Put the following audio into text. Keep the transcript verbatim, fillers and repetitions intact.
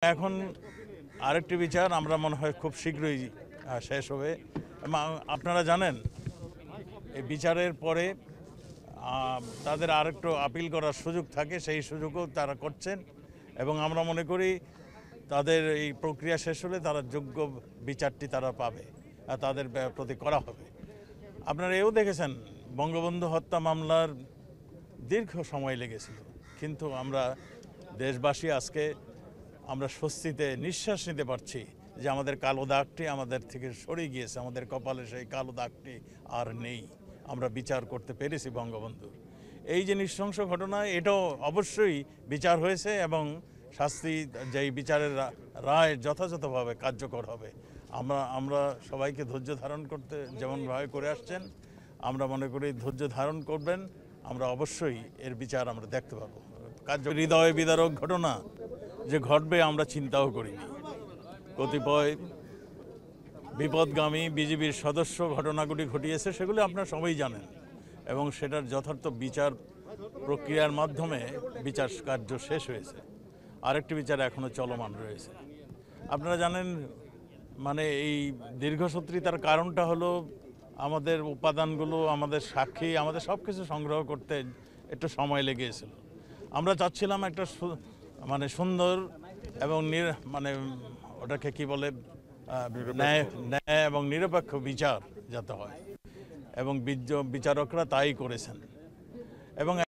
এখন আরেকটি বিচার আমরা মনে হয় খুব শীঘ্রই শেষ হবে। আপনারা জানেন এই বিচারের পরে তাদের আরেকটু আপিল করার সুযোগ থাকে, সেই সুযোগও তারা করছেন এবং আমরা মনে করি তাদের এই প্রক্রিয়া শেষ হলে তারা যোগ্য বিচারটি তারা পাবে আর তাদের প্রতি করা হবে। আপনারা এও দেখেছেন বঙ্গবন্ধু হত্যা মামলার দীর্ঘ সময় লেগেছিল, কিন্তু আমরা দেশবাসী আজকে আমরা স্বস্তিতে নিঃশ্বাস নিতে পারছি যে আমাদের কালো দাগটি আমাদের থেকে সরে গিয়েছে, আমাদের কপালে সেই কালো দাগটি আর নেই। আমরা বিচার করতে পেরেছি বঙ্গবন্ধুর। এই যে নৃশংস ঘটনা, এটাও অবশ্যই বিচার হয়েছে এবং শাস্তি, যেই বিচারের রায় যথাযথভাবে কার্যকর হবে। আমরা আমরা সবাইকে ধৈর্য ধারণ করতে যেমনভাবে করে আসছেন, আমরা মনে করি ধৈর্য ধারণ করবেন, আমরা অবশ্যই এর বিচার আমরা দেখতে পাবো। কার্য হৃদয় বিদারক ঘটনা যে ঘটবে আমরা চিন্তাও করিনি। কতিপয় বিপদগামী বিজিবির সদস্য ঘটনাগুলি ঘটিয়েছে, সেগুলি আপনারা সবাই জানেন এবং সেটার যথার্থ বিচার প্রক্রিয়ার মাধ্যমে বিচার কার্য শেষ হয়েছে। আরেকটি বিচার এখনও চলমান রয়েছে। আপনারা জানেন মানে এই দীর্ঘসূত্রিতার কারণটা হলো আমাদের উপাদানগুলো, আমাদের সাক্ষী, আমাদের সব কিছু সংগ্রহ করতে একটু সময় লেগেছিল। আমরা চাচ্ছিলাম একটা মানে সুন্দর এবং মানে ওটাকে কি বলে ন্যায় ন্যায় এবং নিরপেক্ষ বিচার যাতে হয় এবং বিচারকরা তাই করেছেন এবং